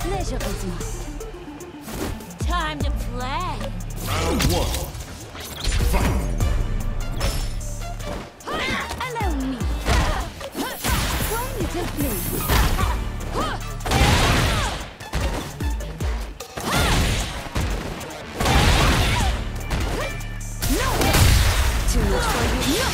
pleasure is mine. Time to play. Round one. Fight. Allow me. One little place. Too much for you.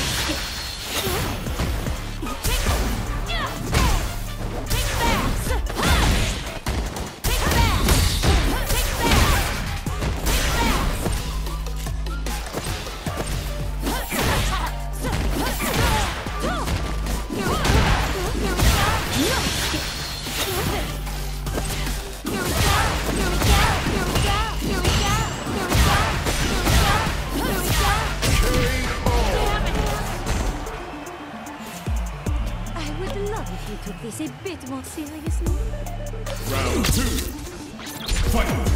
If you took this a bit more seriously. Round two. Fight.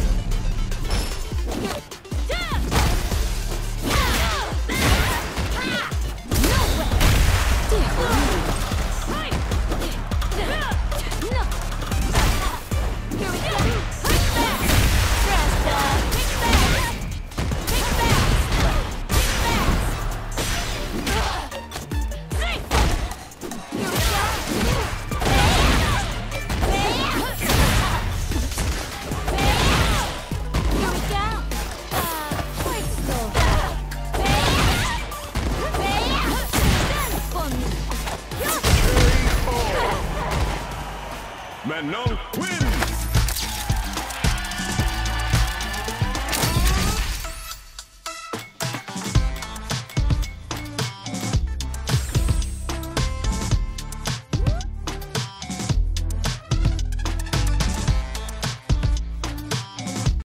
Manon wins!